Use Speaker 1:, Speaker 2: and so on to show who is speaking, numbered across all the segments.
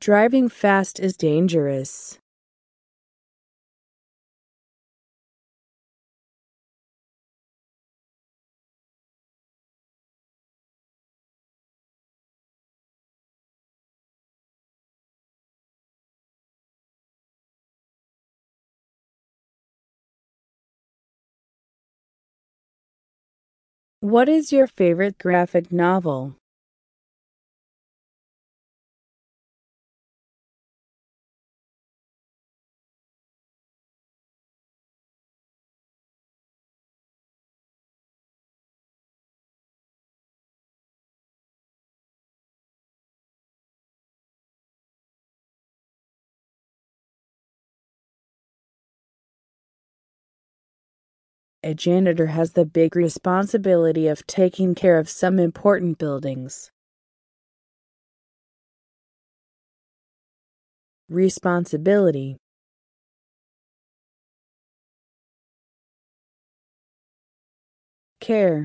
Speaker 1: Driving fast is dangerous. What is your favorite graphic novel? A janitor has the big responsibility of taking care of some important buildings. Responsibility. Care.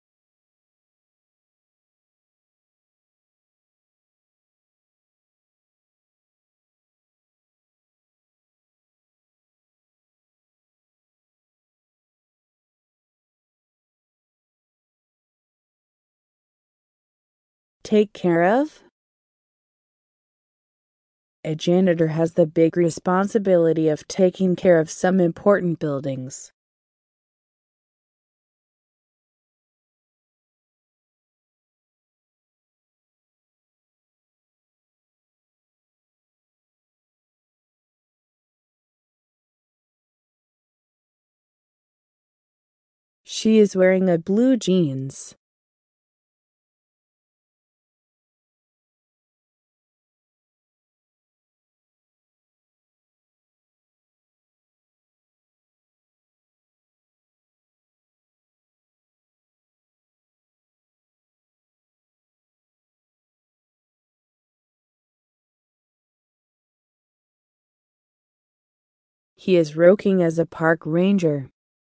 Speaker 1: Take care of. A janitor has the big responsibility of taking care of some important buildings. She is wearing a blue jeans. He is working as a park ranger.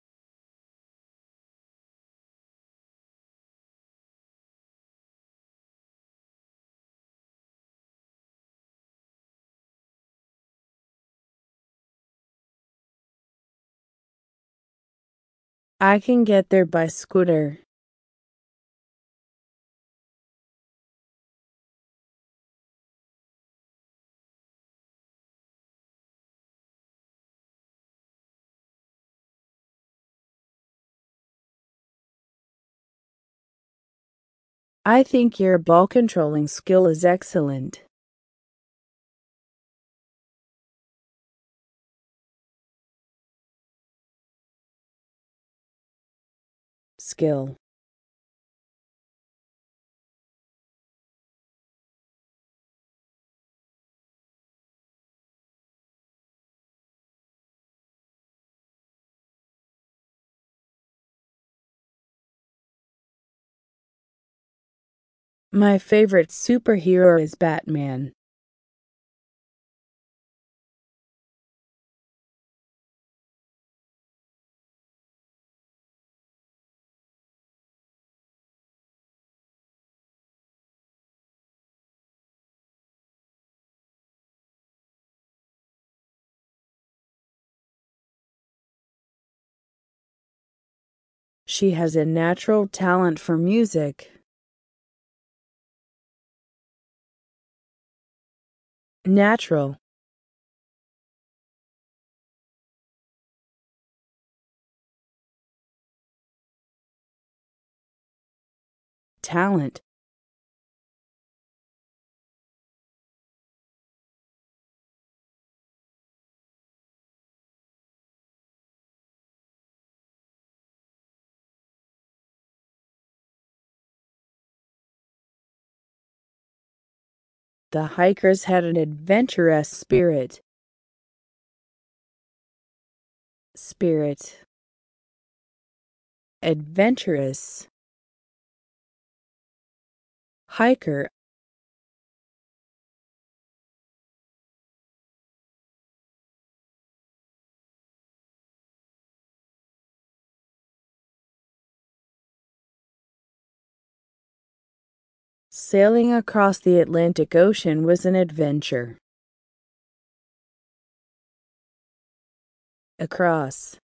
Speaker 1: I can get there by scooter. I think your ball controlling skill is excellent. Skill. My favorite superhero is Batman. She has a natural talent for music. Natural. Talent. The hikers had an adventurous spirit. Spirit. Adventurous. Hiker. Sailing across the Atlantic Ocean was an adventure. Across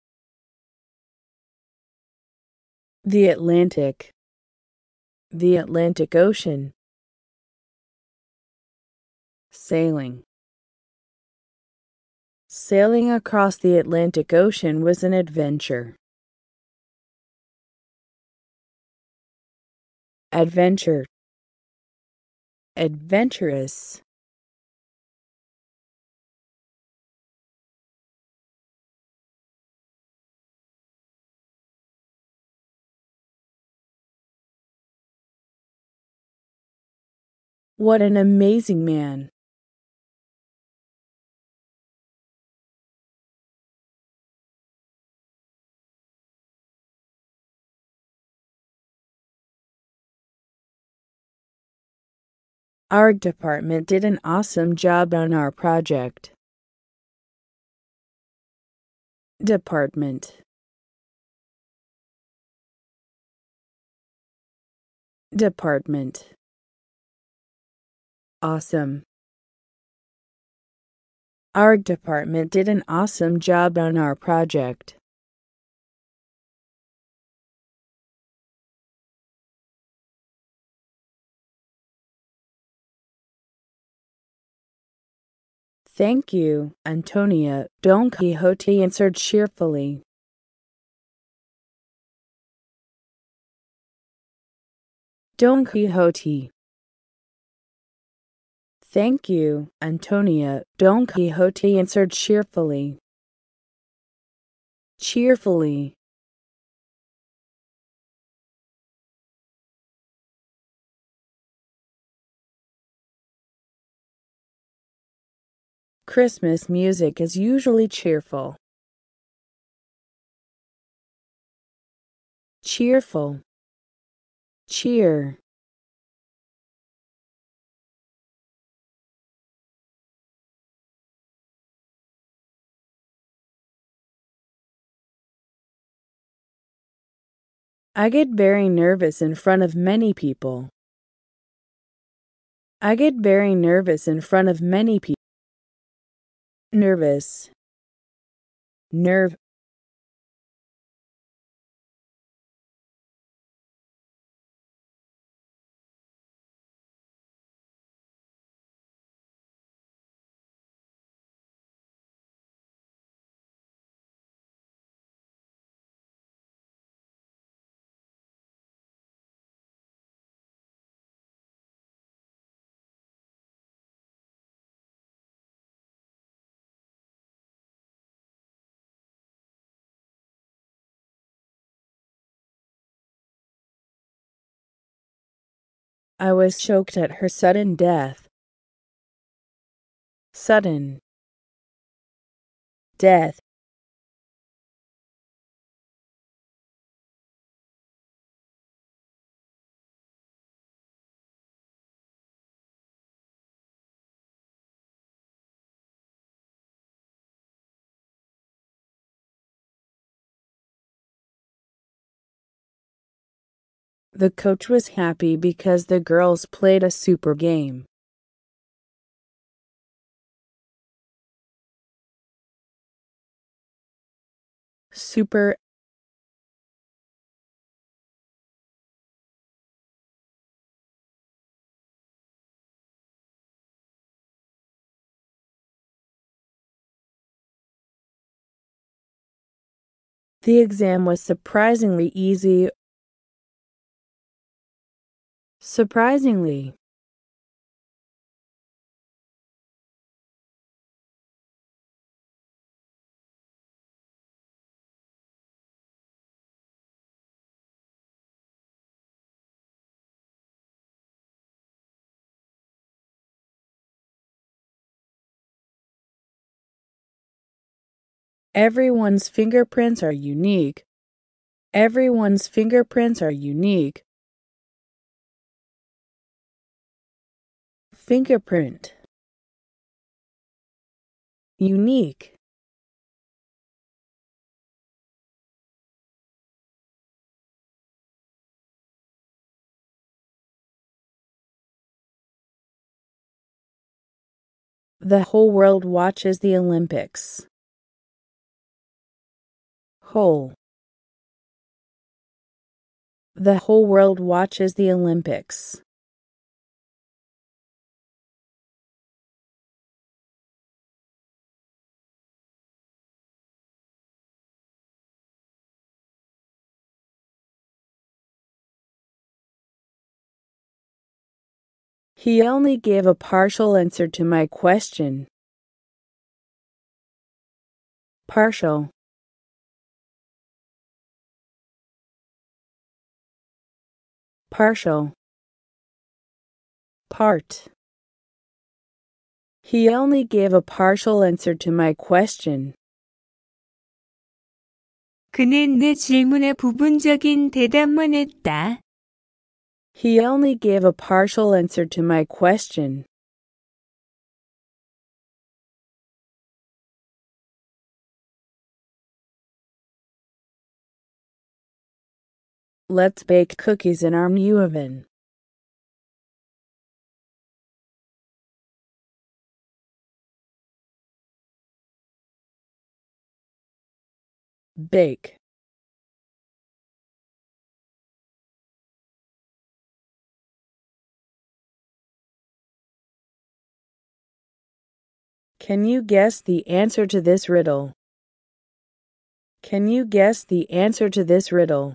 Speaker 1: the Atlantic. The Atlantic Ocean. Sailing. Sailing across the Atlantic Ocean was an adventure. Adventure. Adventurous. What an amazing man. Our department did an awesome job on our project. Department. Department. Awesome. Our department did an awesome job on our project. Thank you, Antonia, Don Quixote answered cheerfully. Don Quixote. Thank you, Antonia, Don Quixote answered cheerfully. Cheerfully. Christmas music is usually cheerful. Cheerful. Cheer. I get very nervous in front of many people. I get very nervous in front of many people. Nervous. Nerve. I was shocked at her sudden death. Sudden. Death. The coach was happy because the girls played a super game. Super. The exam was surprisingly easy. Surprisingly. Everyone's fingerprints are unique. Everyone's fingerprints are unique. Fingerprint. Unique. The whole world watches the Olympics. Whole. The whole world watches the Olympics. He only gave a partial answer to my question. Partial. Partial. Part. He only gave a partial answer to my question.
Speaker 2: 그는 내 질문에 부분적인 대답만 했다.
Speaker 1: He only gave a partial answer to my question. Let's bake cookies in our new oven. Bake. Can you guess the answer to this riddle? Can you guess the answer to this riddle?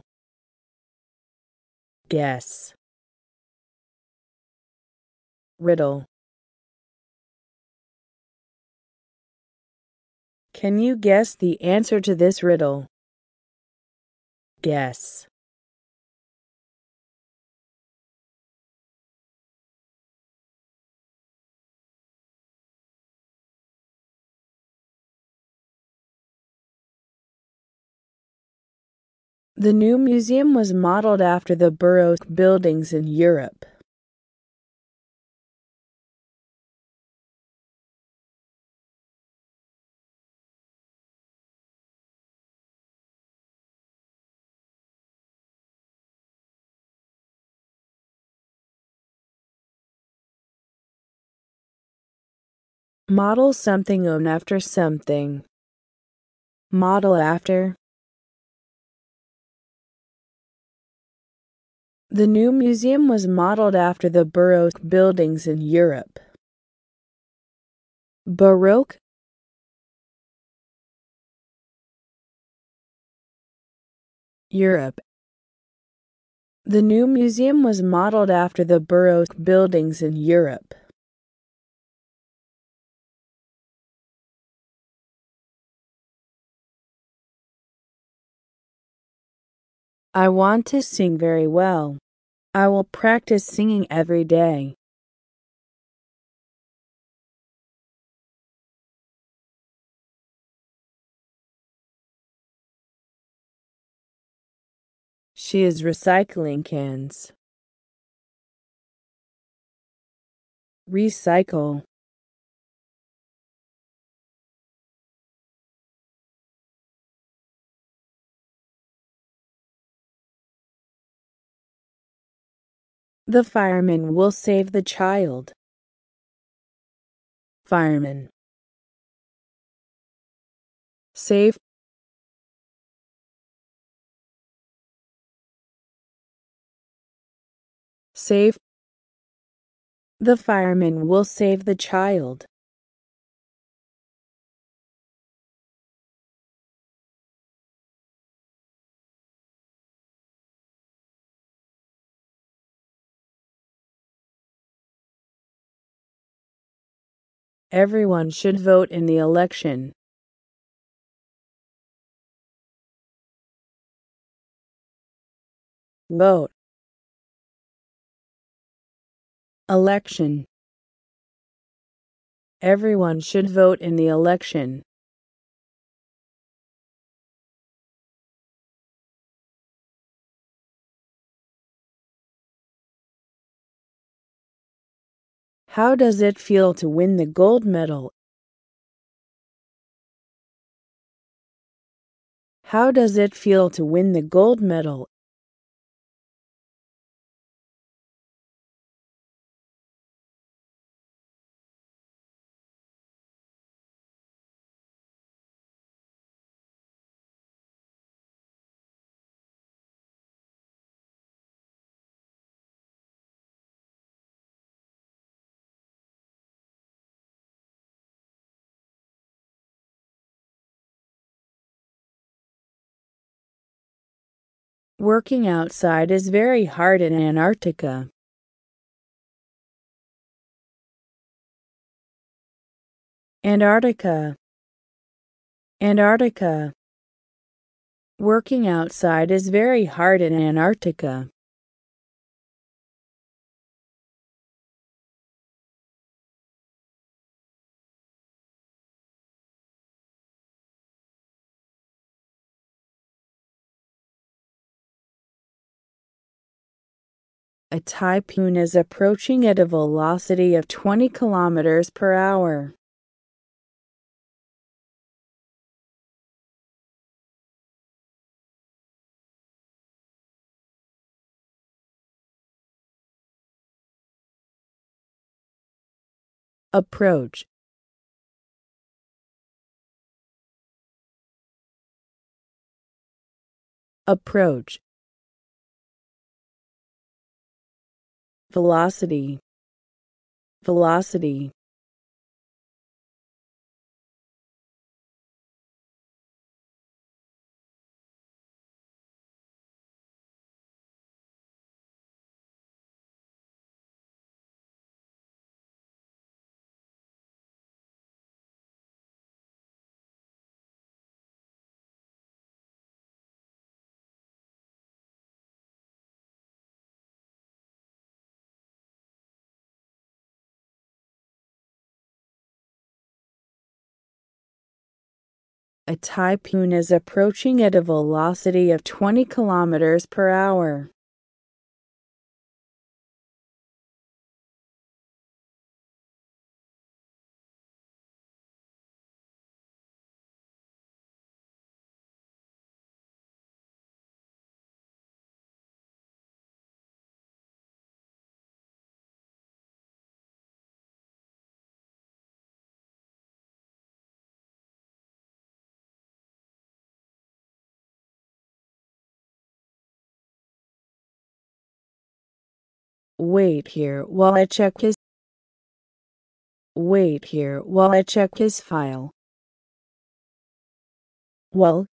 Speaker 1: Guess. Riddle. Can you guess the answer to this riddle? Guess. The new museum was modeled after the Baroque buildings in Europe. Model something on after something. Model after. The new museum was modeled after the Baroque buildings in Europe. Baroque. Europe. The new museum was modeled after the Baroque buildings in Europe. I want to sing very well. I will practice singing every day. She is recycling cans. Recycle. The fireman will save the child. Fireman. Save. Save. The fireman will save the child. Everyone should vote in the election. Vote. Election. Everyone should vote in the election. How does it feel to win the gold medal? How does it feel to win the gold medal? Working outside is very hard in Antarctica. Antarctica. Antarctica. Working outside is very hard in Antarctica. A typhoon is approaching at a velocity of 20 kilometers per hour. Approach. Approach. Velocity. Velocity. A typhoon is approaching at a velocity of 20 kilometers per hour. Wait here while I check his file. Well,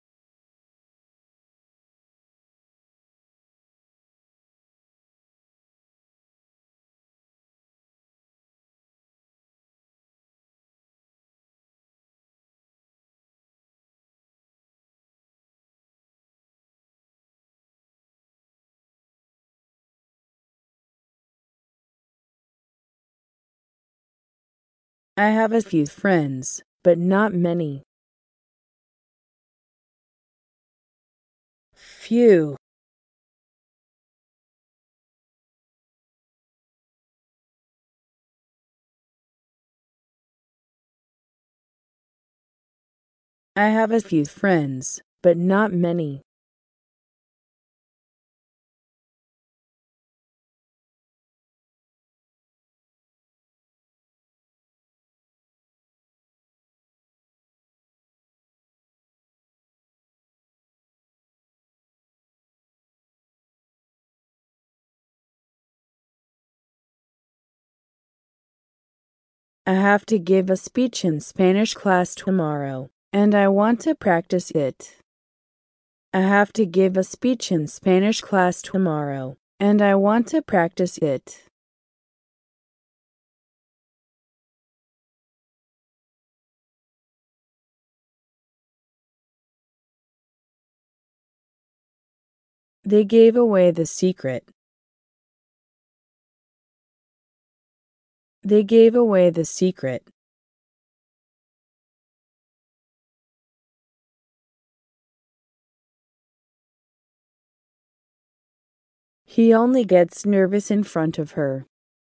Speaker 1: I have a few friends, but not many. Few. I have a few friends, but not many. I have to give a speech in Spanish class tomorrow, and I want to practice it. I have to give a speech in Spanish class tomorrow, and I want to practice it. They gave away the secret. They gave away the secret. He only gets nervous in front of her.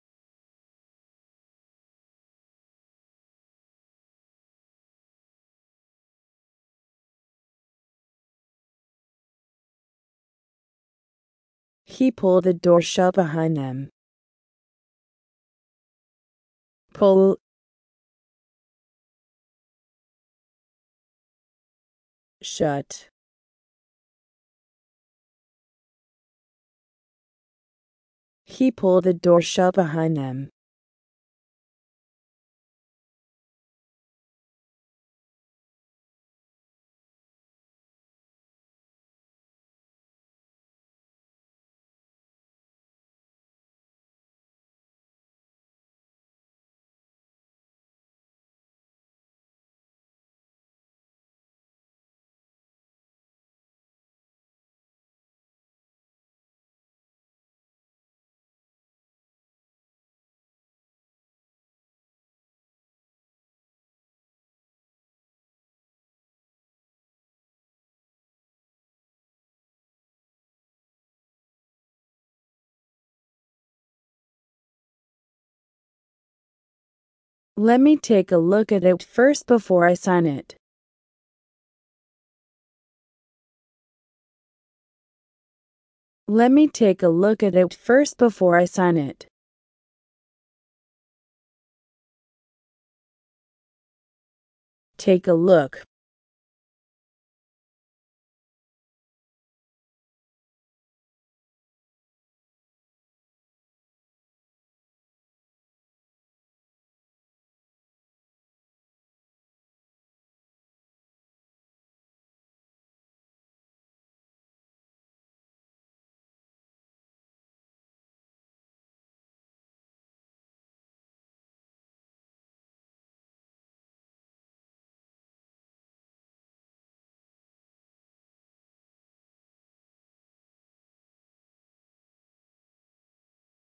Speaker 1: He pulled the door shut behind them. Pull. Shut. He pulled the door shut behind them. Let me take a look at it first before I sign it. Let me take a look at it first before I sign it. Take a look,